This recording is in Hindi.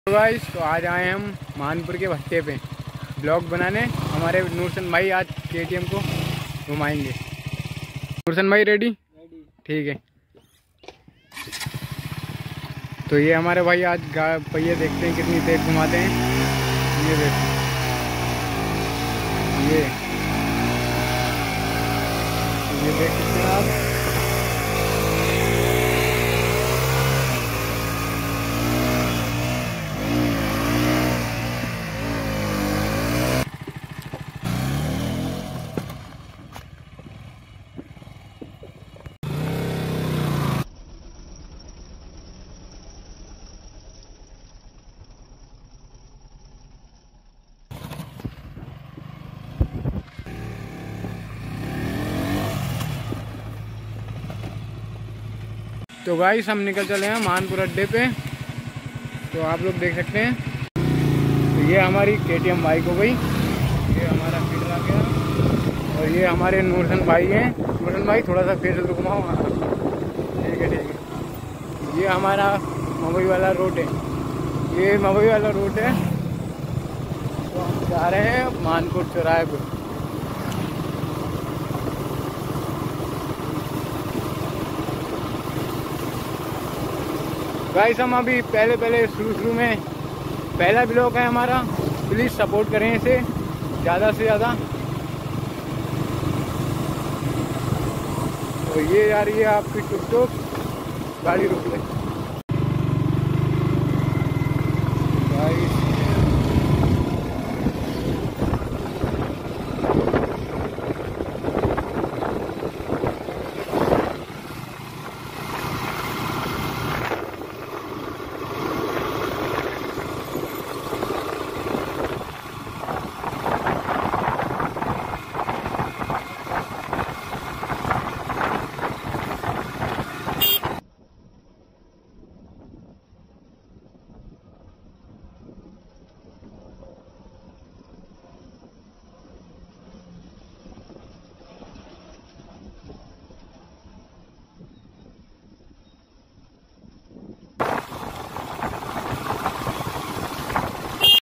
तो गाइस, तो आज आए हम मानपुर के भट्टे पे ब्लॉग बनाने। हमारे नूरसन भाई आज केटीएम को घुमाएंगे। नूरसन भाई रेडी? ठीक है। तो ये हमारे भाई आज पहिए देखते हैं कितनी तेज घुमाते हैं। ये देखो, ये देख सकते हैं आप। तो गाइस, हम निकल चले हैं मानपुर अड्डे पे। तो आप लोग देख सकते हैं, तो ये हमारी केटीएम बाइक हो गई। ये हमारा फीडर आ गया और ये हमारे नूरसन भाई हैं। नूरसन भाई थोड़ा सा फेस तो घुमाओ। हाँ, ठीक है ठीक है। ये हमारा मवई वाला रोड है। ये मवई वाला रोड है। तो हम जा रहे हैं मानपुर चौराहे पे। गाइस, हम अभी पहले शुरू में पहला ब्लॉग है हमारा। प्लीज़ सपोर्ट करें इसे ज़्यादा से ज़्यादा। तो ये आ रही है आपकी टुक गाड़ी रुक गई। गाइस